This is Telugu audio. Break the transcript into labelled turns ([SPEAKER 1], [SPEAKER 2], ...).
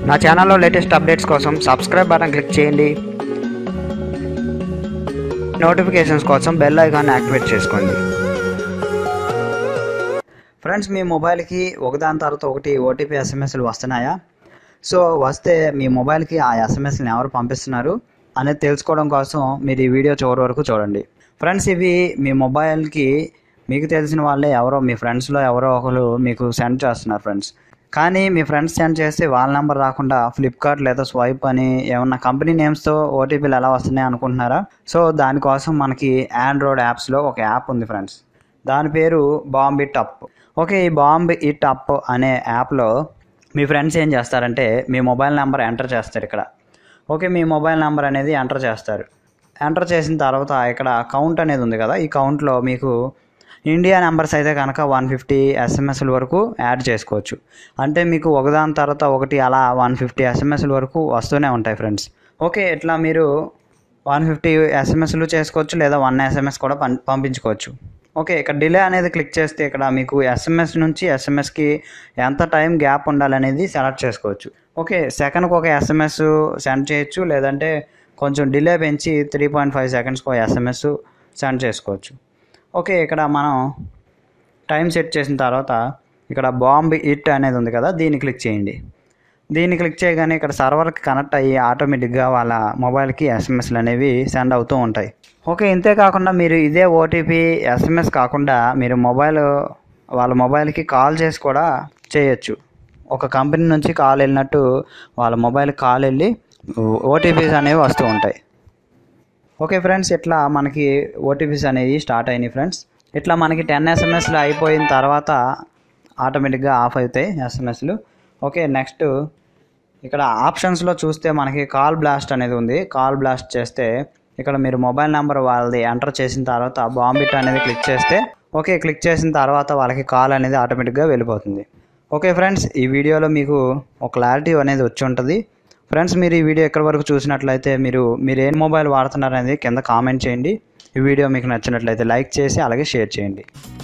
[SPEAKER 1] నా ఛానల్లో లేటెస్ట్ అప్డేట్స్ కోసం సబ్స్క్రైబ్ బటన్ క్లిక్ చేయండి. నోటిఫికేషన్స్ కోసం బెల్ ఐకాన్ యాక్టివేట్ చేసుకోండి. ఫ్రెండ్స్, మీ మొబైల్కి ఒకదాని తర్వాత ఒకటి ఓటీపీ ఎస్ఎంఎస్లు వస్తున్నాయా? సో వస్తే మీ మొబైల్కి ఆ ఎస్ఎంఎస్ని ఎవరు పంపిస్తున్నారు అనేది తెలుసుకోవడం కోసం మీరు ఈ వీడియో చివరి వరకు చూడండి. ఫ్రెండ్స్, ఇవి మీ మొబైల్కి మీకు తెలిసిన వాళ్ళే ఎవరో మీ ఫ్రెండ్స్లో ఎవరో ఒకరు మీకు సెండ్ చేస్తున్నారు ఫ్రెండ్స్. కానీ మీ ఫ్రెండ్స్ సెండ్ చేస్తే వాళ్ళ నెంబర్ రాకుండా ఫ్లిప్కార్ట్ లేదా స్వైప్ అని ఏమన్నా కంపెనీ నేమ్స్తో ఓటీపీలు ఎలా వస్తున్నాయి అనుకుంటున్నారా? సో దానికోసం మనకి ఆండ్రాయిడ్ యాప్స్లో ఒక యాప్ ఉంది ఫ్రెండ్స్. దాని పేరు బాంబ్ ఇట్ అప్. ఓకే, ఈ బాంబ్ ఇట్ అప్ అనే యాప్లో మీ ఫ్రెండ్స్ ఏం చేస్తారంటే మీ మొబైల్ నెంబర్ ఎంటర్ చేస్తారు ఇక్కడ. ఓకే, మీ మొబైల్ నెంబర్ అనేది ఎంటర్ చేస్తారు. ఎంటర్ చేసిన తర్వాత ఇక్కడ కౌంట్ అనేది ఉంది కదా, ఈ కౌంట్లో మీకు ఇండియా నెంబర్స్ అయితే కనుక 150 ఎస్ఎంఎస్ల వరకు యాడ్ చేసుకోవచ్చు. అంటే మీకు ఒకదాని తర్వాత ఒకటి అలా 150 ఎస్ఎంఎస్ల వరకు వస్తూనే ఉంటాయి ఫ్రెండ్స్. ఓకే, ఇట్లా మీరు 150 ఎస్ఎంఎస్లు చేసుకోవచ్చు లేదా 1 ఎస్ఎంఎస్ కూడా పంపించుకోవచ్చు. ఓకే, ఇక్కడ డిలే అనేది క్లిక్ చేస్తే ఇక్కడ మీకు ఎస్ఎంఎస్ నుంచి ఎస్ఎంఎస్కి ఎంత టైం గ్యాప్ ఉండాలనేది సెలెక్ట్ చేసుకోవచ్చు. ఓకే, సెకండ్కి ఒక ఎస్ఎంఎస్ సెండ్ చేయొచ్చు, లేదంటే కొంచెం డిలే పెంచి 3.5 సెకండ్స్కి ఒక ఎస్ఎంఎస్ సెండ్ చేసుకోవచ్చు. ఓకే, ఇక్కడ మనం టైం సెట్ చేసిన తర్వాత ఇక్కడ బాంబ్ ఇట్ అనేది ఉంది కదా, దీన్ని క్లిక్ చేయండి. దీన్ని క్లిక్ చేయగానే ఇక్కడ సర్వర్కి కనెక్ట్ అయ్యి ఆటోమేటిక్గా వాళ్ళ మొబైల్కి ఎస్ఎంఎస్లు అనేవి సెండ్ అవుతూ ఉంటాయి. ఓకే, ఇంతే కాకుండా మీరు ఇదే ఓటీపీ ఎస్ఎంఎస్ కాకుండా మీరు వాళ్ళ మొబైల్కి కాల్ చేసి కూడా చేయొచ్చు. ఒక కంపెనీ నుంచి కాల్ వెళ్ళినట్టు వాళ్ళ మొబైల్కి కాల్ వెళ్ళి ఓటీపీస్ అనేవి వస్తూ ఉంటాయి. ఓకే ఫ్రెండ్స్, ఇట్లా మనకి ఓటీపీస్ అనేవి స్టార్ట్ అయినాయి ఫ్రెండ్స్. ఇట్లా మనకి 10 ఎస్ఎంఎస్లు అయిపోయిన తర్వాత ఆటోమేటిక్గా ఆఫ్ అవుతాయి ఎస్ఎంఎస్లు. ఓకే, నెక్స్ట్ ఇక్కడ ఆప్షన్స్లో చూస్తే మనకి కాల్ బ్లాస్ట్ అనేది ఉంది. కాల్ బ్లాస్ట్ చేస్తే ఇక్కడ మీరు మొబైల్ నెంబర్ వాళ్ళది ఎంటర్ చేసిన తర్వాత బాంబిట్ అనేది క్లిక్ చేస్తే ఓకే, క్లిక్ చేసిన తర్వాత వాళ్ళకి కాల్ అనేది ఆటోమేటిక్గా వెళ్ళిపోతుంది. ఓకే ఫ్రెండ్స్, ఈ వీడియోలో మీకు ఒక క్లారిటీ అనేది వచ్చి ఉంటుంది. ఫ్రెండ్స్, మీరు ఈ వీడియో ఎక్కడి వరకు చూసినట్లయితే మీరు ఏ మొబైల్ వాడుతున్నారు అనేది కింద కామెంట్ చేయండి. ఈ వీడియో మీకు నచ్చినట్లయితే లైక్ చేసి అలాగే షేర్ చేయండి.